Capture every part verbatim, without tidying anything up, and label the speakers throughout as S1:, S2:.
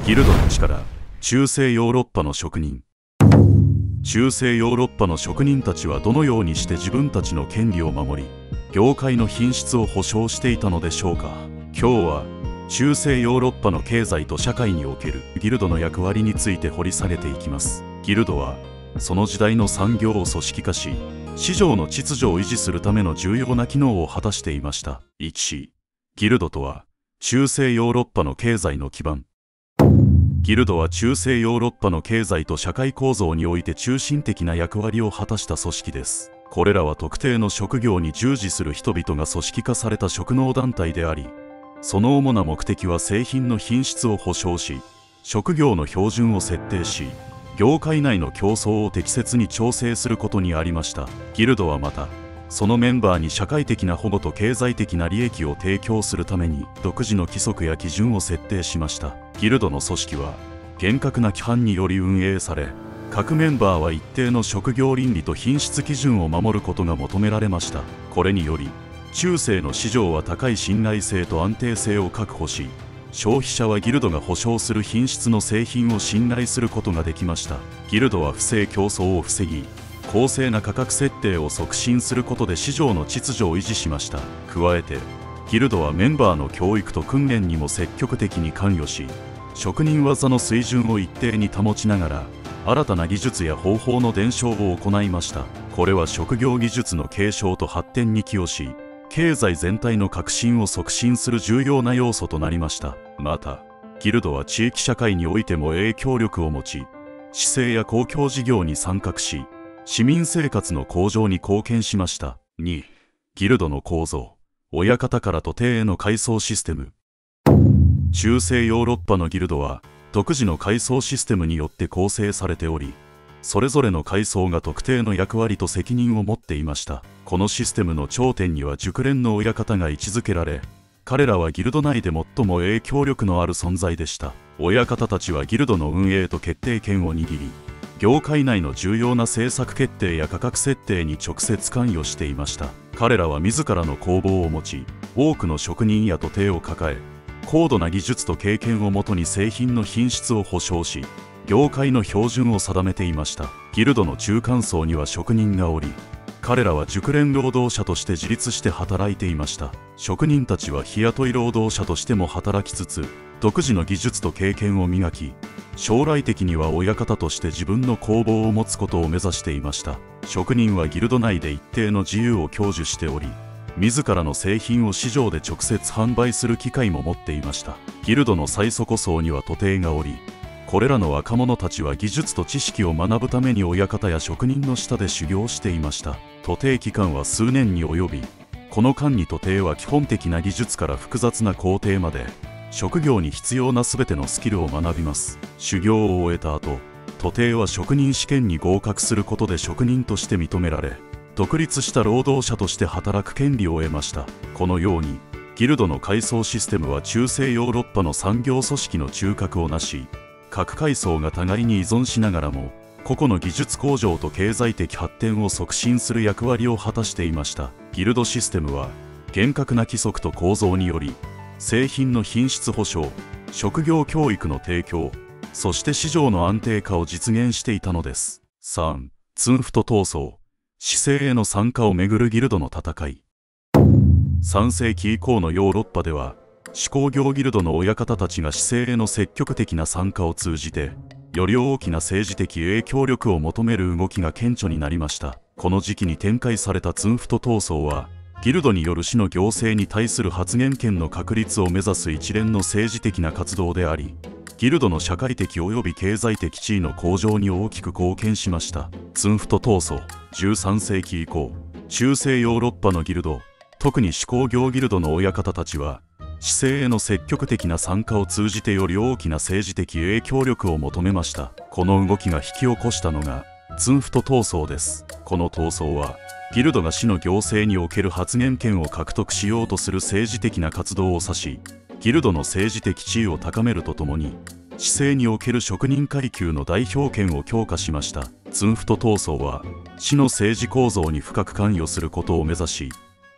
S1: ギルドの力。中世ヨーロッパの職人。中世ヨーロッパの職人たちはどのようにして自分たちの権利を守り、業界の品質を保証していたのでしょうか。今日は中世ヨーロッパの経済と社会におけるギルドの役割について掘り下げていきます。ギルドはその時代の産業を組織化し、市場の秩序を維持するための重要な機能を果たしていました。いち. ギルドとは中世ヨーロッパの経済の基盤。ギルドは中世ヨーロッパの経済と社会構造において中心的な役割を果たした組織です。これらは特定の職業に従事する人々が組織化された職能団体であり、その主な目的は製品の品質を保証し、職業の標準を設定し、業界内の競争を適切に調整することにありました。ギルドはまた、そのメンバーに社会的な保護と経済的な利益を提供するために独自の規則や基準を設定しました。ギルドの組織は厳格な規範により運営され、各メンバーは一定の職業倫理と品質基準を守ることが求められました。これにより中世の市場は高い信頼性と安定性を確保し、消費者はギルドが保証する品質の製品を信頼することができました。ギルドは不正競争を防ぎ、公正な価格設定を促進することで市場の秩序を維持しました。加えてギルドはメンバーの教育と訓練にも積極的に関与し、職人技の水準を一定に保ちながら新たな技術や方法の伝承を行いました。これは職業技術の継承と発展に寄与し、経済全体の革新を促進する重要な要素となりました。またギルドは地域社会においても影響力を持ち、市政や公共事業に参画し、市民生活の向上に貢献しました。に. ギルドの構造。親方から徒弟への階層システム。中世ヨーロッパのギルドは独自の階層システムによって構成されており、それぞれの階層が特定の役割と責任を持っていました。このシステムの頂点には熟練の親方が位置づけられ、彼らはギルド内で最も影響力のある存在でした。親方たちはギルドの運営と決定権を握り、業界内の重要な政策決定や価格設定に直接関与していました。彼らは自らの工房を持ち、多くの職人や徒弟を抱え、高度な技術と経験をもとに製品の品質を保証し、業界の標準を定めていました。ギルドの中間層には職人がおり、彼らは熟練労働者として自立して働いていました。職人たちは日雇い労働者としても働きつつ、独自の技術と経験を磨き、将来的には親方として自分の工房を持つことを目指していました。職人はギルド内で一定の自由を享受しており、自らの製品を市場で直接販売する機会も持っていました。ギルドの最底層には徒弟がおり、これらの若者たちは技術と知識を学ぶために親方や職人の下で修行していました。徒弟期間は数年に及び、この間に徒弟は基本的な技術から複雑な工程まで、職業に必要なすべてのスキルを学びます。修行を終えた後、徒弟は職人試験に合格することで職人として認められ、独立した労働者として働く権利を得ました。このようにギルドの階層システムは中世ヨーロッパの産業組織の中核をなし、各階層が互いに依存しながらも個々の技術向上と経済的発展を促進する役割を果たしていました。ギルドシステムは厳格な規則と構造により、製品の品質保証、職業教育の提供、そして市場の安定化を実現していたのです。さん. ツンフト闘争。市政への参加をめぐるギルドの戦い。さん世紀以降のヨーロッパでは、手工業ギルドの親方たちが市政への積極的な参加を通じて、より大きな政治的影響力を求める動きが顕著になりました。この時期に展開されたツンフト闘争は、ギルドによる市の行政に対する発言権の確立を目指す一連の政治的な活動であり、ギルドの社会的及び経済的地位の向上に大きく貢献しました。ツンフト闘争。じゅうさん世紀以降、中世ヨーロッパのギルド、特に手工業ギルドの親方たちは、市政への積極的な参加を通じてより大きな政治的影響力を求めました。この動きが引き起こしたのが、ツンフト闘争です。この闘争は、ギルドが市の行政における発言権を獲得しようとする政治的な活動を指し、ギルドの政治的地位を高めるとともに、市政における職人階級の代表権を強化しました。ツンフト闘争は、市の政治構造に深く関与することを目指し、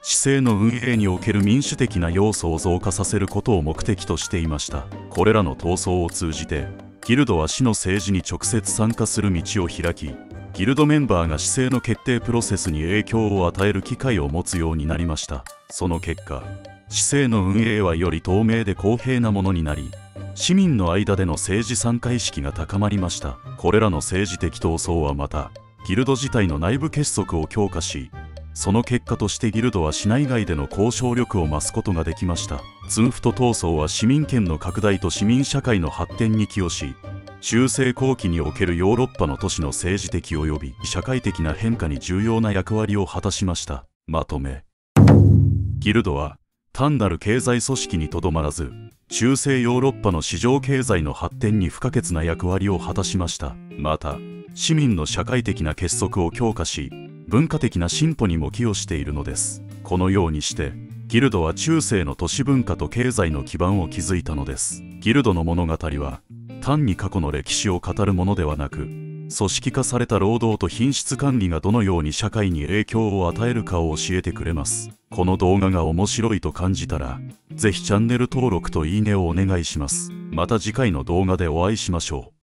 S1: 市政の運営における民主的な要素を増加させることを目的としていました。これらの闘争を通じてギルドは市の政治に直接参加する道を開き、ギルドメンバーが市政の決定プロセスに影響を与える機会を持つようになりました。その結果、市政の運営はより透明で公平なものになり、市民の間での政治参加意識が高まりました。これらの政治的闘争はまたギルド自体の内部結束を強化し、その結果としてギルドは市内外での交渉力を増すことができました。ツンフト闘争は市民権の拡大と市民社会の発展に寄与し、中世後期におけるヨーロッパの都市の政治的及び社会的な変化に重要な役割を果たしました。まとめ。ギルドは単なる経済組織にとどまらず、中世ヨーロッパの市場経済の発展に不可欠な役割を果たしました。また、市民の社会的な結束を強化し、文化的な進歩にも寄与しているのです。このようにして、ギルドは中世の都市文化と経済の基盤を築いたのです。ギルドの物語は、単に過去の歴史を語るものではなく、組織化された労働と品質管理がどのように社会に影響を与えるかを教えてくれます。この動画が面白いと感じたら、ぜひチャンネル登録といいねをお願いします。また次回の動画でお会いしましょう。